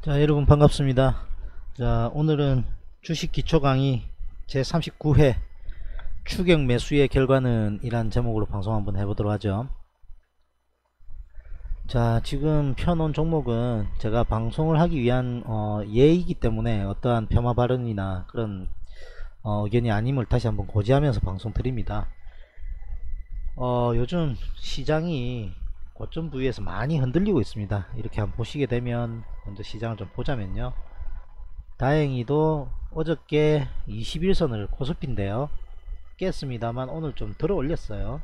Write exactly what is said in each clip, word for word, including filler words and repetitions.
자, 여러분 반갑습니다. 자, 오늘은 주식 기초 강의 제삼십구 회 추격 매수의 결과는 이란 제목으로 방송 한번 해보도록 하죠. 자, 지금 펴놓은 종목은 제가 방송을 하기 위한 어, 예이기 때문에 어떠한 폄하 발언이나 그런 어, 의견이 아님을 다시 한번 고지하면서 방송 드립니다. 어, 요즘 시장이 고점 부위에서 많이 흔들리고 있습니다. 이렇게 한번 보시게 되면 먼저 시장을 좀 보자면요, 다행히도 어저께 이십일 선을 코스피인데요 깼습니다만 오늘 좀 들어 올렸어요.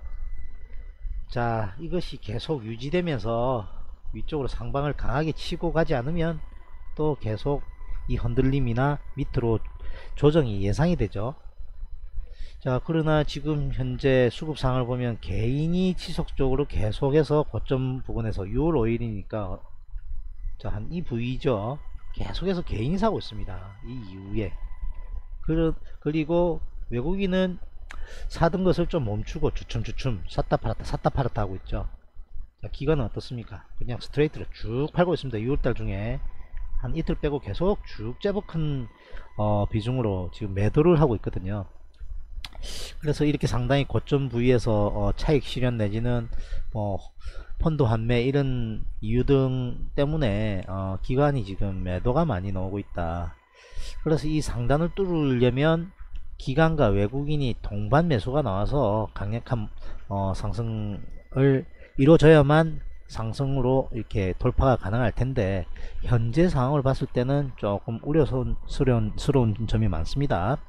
자, 이것이 계속 유지되면서 위쪽으로 상방을 강하게 치고 가지 않으면 또 계속 이 흔들림이나 밑으로 조정이 예상이 되죠. 자, 그러나 지금 현재 수급상을 보면 개인이 지속적으로 계속해서 고점 부근에서 유월 오 일이니까 자, 한 이 부위죠. 계속해서 개인이 사고 있습니다. 이 이후에. 그, 그리고 외국인은 사던 것을 좀 멈추고 주춤주춤 샀다 팔았다 샀다 팔았다 하고 있죠. 자, 기관은 어떻습니까? 그냥 스트레이트로 쭉 팔고 있습니다. 유월달 중에 한 이틀 빼고 계속 쭉 제법 큰 어, 비중으로 지금 매도를 하고 있거든요. 그래서 이렇게 상당히 고점 부위에서 어, 차익 실현 내지는 뭐 펀드 환매 이런 이유 등 때문에 어, 기관이 지금 매도가 많이 나오고 있다. 그래서 이 상단을 뚫으려면 기관과 외국인이 동반 매수가 나와서 강력한 어, 상승을 이루어져야만 상승으로 이렇게 돌파가 가능할 텐데, 현재 상황을 봤을 때는 조금 우려스러운 스러운 점이 많습니다.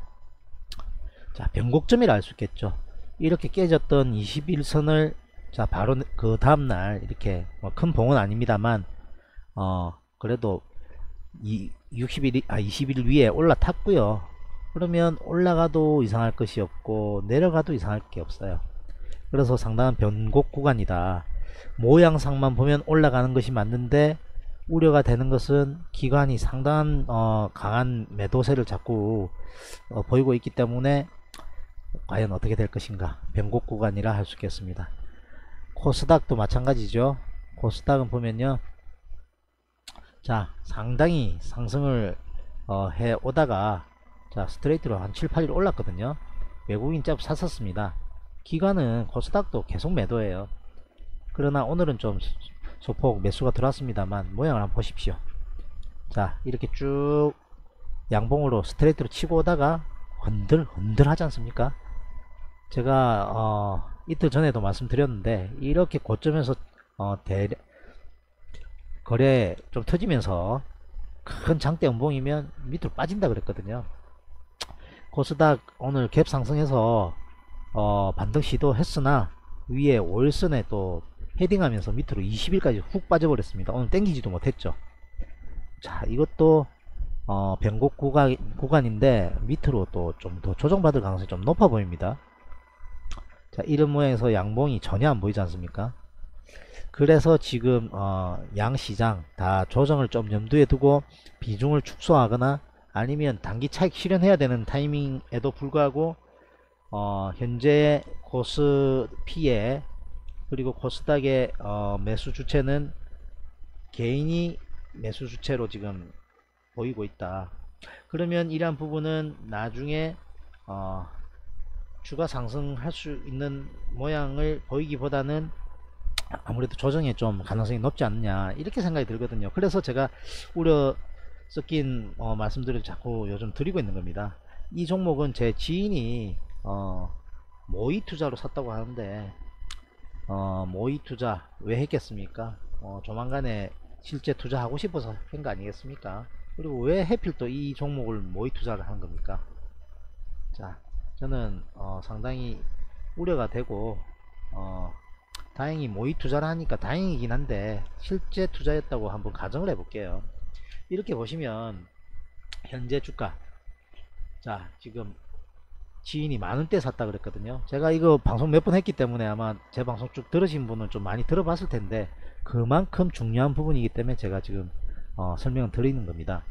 자, 변곡점이라 할 수 있겠죠. 이렇게 깨졌던 이십일 선을 자 바로 그 다음날 이렇게 뭐 큰 봉은 아닙니다만 어 그래도 이 육십 일 아 이십 일 위에 올라탔고요. 그러면 올라가도 이상할 것이 없고 내려가도 이상할 게 없어요. 그래서 상당한 변곡 구간이다. 모양상만 보면 올라가는 것이 맞는데 우려가 되는 것은 기관이 상당한 어, 강한 매도세를 자꾸 어, 보이고 있기 때문에 과연 어떻게 될 것인가, 변곡 구간이라 할 수 있겠습니다. 코스닥도 마찬가지죠. 코스닥은 보면요, 자 상당히 상승을 어, 해 오다가 자 스트레이트로 한 칠, 팔 일 올랐거든요. 외국인 짭 샀었습니다. 기관은 코스닥도 계속 매도해요. 그러나 오늘은 좀 소폭 매수가 들어왔습니다만 모양을 한번 보십시오. 자, 이렇게 쭉 양봉으로 스트레이트로 치고 오다가 흔들 흔들 하지 않습니까? 제가 어, 이틀 전에도 말씀드렸는데 이렇게 고점에서 어, 대략 거래 좀 터지면서 큰 장대 음봉이면 밑으로 빠진다 그랬거든요. 코스닥 오늘 갭 상승해서 어, 반등 시도했으나 위에 오 일선에 또 헤딩하면서 밑으로 이십 일까지 훅 빠져버렸습니다. 오늘 땡기지도 못했죠. 자, 이것도 어, 변곡 구간, 구간인데 밑으로 또 좀 더 조정받을 가능성이 좀 높아 보입니다. 자, 이런 모양에서 양봉이 전혀 안 보이지 않습니까? 그래서 지금 어, 양시장 다 조정을 좀 염두에 두고 비중을 축소하거나 아니면 단기 차익 실현해야 되는 타이밍에도 불구하고 어, 현재 코스피에 그리고 코스닥의 어, 매수 주체는 개인이 매수 주체로 지금 보이고 있다. 그러면 이러한 부분은 나중에 어, 추가 상승할 수 있는 모양을 보이기보다는 아무래도 조정에 좀 가능성이 높지 않느냐, 이렇게 생각이 들거든요. 그래서 제가 우려 섞인 어, 말씀들을 자꾸 요즘 드리고 있는 겁니다. 이 종목은 제 지인이 어, 모의 투자로 샀다고 하는데 어, 모의 투자 왜 했겠습니까? 어, 조만간에 실제 투자하고 싶어서 한 거 아니겠습니까? 그리고 왜 하필 또 이 종목을 모의 투자를 하는 겁니까? 자, 저는 어, 상당히 우려가 되고 어, 다행히 모의 투자를 하니까 다행이긴 한데 실제 투자였다고 한번 가정을 해볼게요. 이렇게 보시면 현재 주가, 자 지금 지인이 만원대 샀다 그랬거든요. 제가 이거 방송 몇 번 했기 때문에 아마 제 방송 쭉 들으신 분은 좀 많이 들어봤을 텐데 그만큼 중요한 부분이기 때문에 제가 지금 어, 설명을 드리는 겁니다.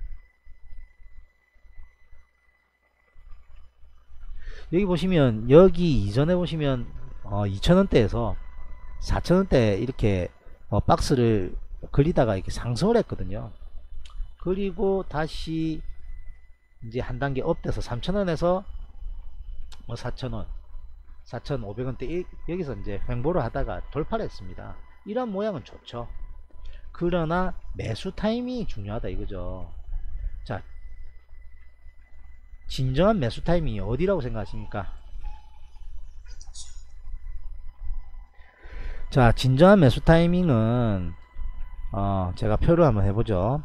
여기 보시면 여기 이전에 보시면 어, 이천원대에서 사천원대 이렇게 어, 박스를 걸리다가 이렇게 상승을 했거든요. 그리고 다시 이제 한 단계 업돼서 삼천 원에서 뭐 사천 원, 사천오백 원대 여기서 이제 횡보를 하다가 돌파를 했습니다. 이런 모양은 좋죠. 그러나 매수 타이밍이 중요하다 이거죠. 자, 진정한 매수 타이밍이 어디라고 생각하십니까? 자, 진정한 매수 타이밍은 어, 제가 표를 한번 해보죠.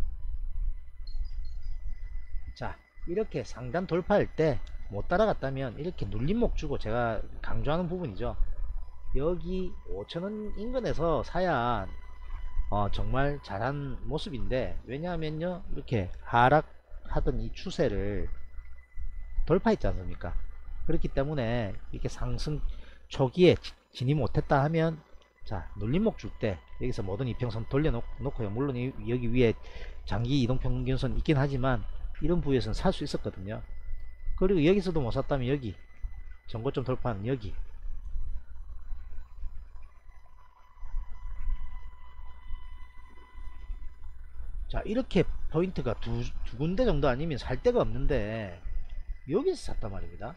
자, 이렇게 상단 돌파할 때 못 따라갔다면 이렇게 눌림목 주고, 제가 강조하는 부분이죠. 여기 오천 원 인근에서 사야 어, 정말 잘한 모습인데, 왜냐하면요 이렇게 하락하던 이 추세를 돌파했지 않습니까? 그렇기 때문에 이렇게 상승 초기에 진입 못했다 하면, 자, 눌림목 줄 때 여기서 모든 이평선 돌려놓고요. 물론 여기 위에 장기 이동평균선 있긴 하지만 이런 부위에서는 살 수 있었거든요. 그리고 여기서도 못 샀다면 여기 전고점 돌파는 여기, 자, 이렇게 포인트가 두, 두 군데 정도 아니면 살 데가 없는데 여기서 샀단 말입니다.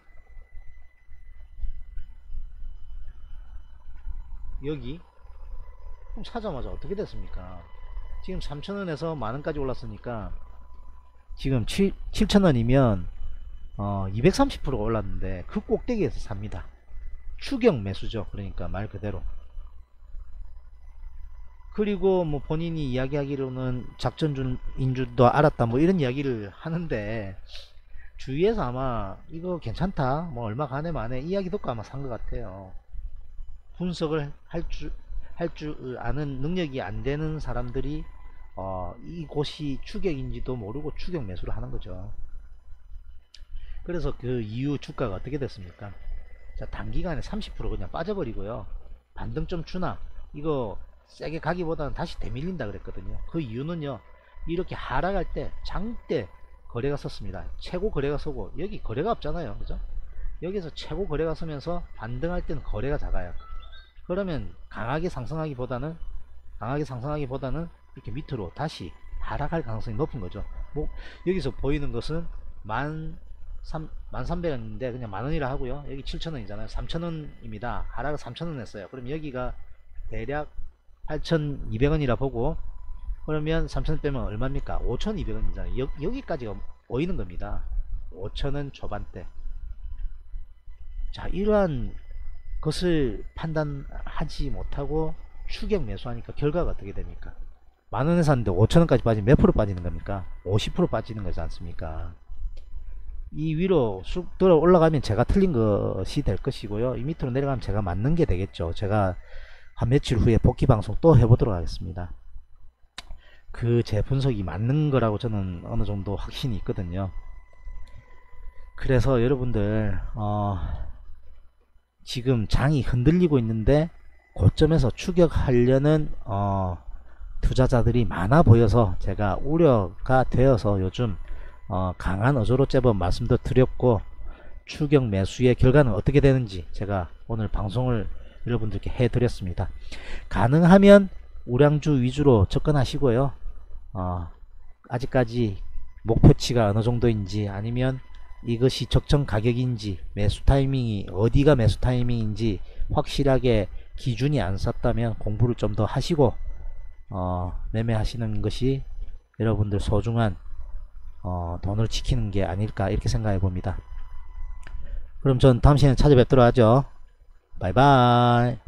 여기 그럼 사자마자 어떻게 됐습니까? 지금 삼천 원에서 만원까지 올랐으니까 지금 칠천 원이면 어, 이백삼십 퍼센트 올랐는데 그 꼭대기에서 삽니다. 추격 매수죠. 그러니까 말 그대로. 그리고 뭐 본인이 이야기하기로는 작전인 줄도 알았다 뭐 이런 이야기를 하는데, 주위에서 아마 이거 괜찮다 뭐 얼마 가네 마네 이야기 듣고 아마 산 것 같아요. 분석을 할 줄 할 줄 아는 능력이 안 되는 사람들이 어, 이곳이 추격인지도 모르고 추격 매수를 하는 거죠. 그래서 그 이후 주가가 어떻게 됐습니까? 자, 단기간에 삼십 퍼센트 그냥 빠져버리고요. 반등점 주나 이거 세게 가기보다는 다시 되밀린다 그랬거든요. 그 이유는요, 이렇게 하락할 때 장대 거래가 섰습니다. 최고 거래가 서고 여기 거래가 없잖아요, 그죠? 여기서 최고 거래가 서면서 반등할 때는 거래가 작아요. 그러면 강하게 상승하기보다는 강하게 상승하기보다는 이렇게 밑으로 다시 하락할 가능성이 높은 거죠. 뭐 여기서 보이는 것은 만 삼백 원인데 그냥 만원이라 하고요. 여기 칠천 원이잖아요. 삼천 원입니다. 하락을 삼천 원 했어요. 그럼 여기가 대략 팔천이백 원이라 보고, 그러면 삼천 원 빼면 얼마입니까? 오천이백 원이잖아요. 여, 여기까지가 보이는 겁니다. 오천 원 초반대. 자, 이러한 것을 판단하지 못하고 추격 매수하니까 결과가 어떻게 됩니까? 만원에 샀는데 오천 원까지 빠지면 몇 프로 빠지는 겁니까? 오십 퍼센트 빠지는 거지 않습니까? 이 위로 쑥 들어 올라가면 제가 틀린 것이 될 것이고요. 이 밑으로 내려가면 제가 맞는 게 되겠죠. 제가 한 며칠 후에 복귀 방송 또 해보도록 하겠습니다. 그 제 분석이 맞는 거라고 저는 어느 정도 확신이 있거든요. 그래서 여러분들 어, 지금 장이 흔들리고 있는데 고점에서 추격하려는 어, 투자자들이 많아 보여서 제가 우려가 되어서 요즘 어, 강한 어조로 제법 말씀도 드렸고, 추격 매수의 결과는 어떻게 되는지 제가 오늘 방송을 여러분들께 해드렸습니다. 가능하면 우량주 위주로 접근하시고요. 어, 아직까지 목표치가 어느 정도인지, 아니면 이것이 적정 가격인지, 매수 타이밍이 어디가 매수 타이밍인지 확실하게 기준이 안 섰다면 공부를 좀 더 하시고 어, 매매하시는 것이 여러분들 소중한 어, 돈을 지키는 게 아닐까 이렇게 생각해 봅니다. 그럼 전 다음 시간에 찾아뵙도록 하죠. 바이바이.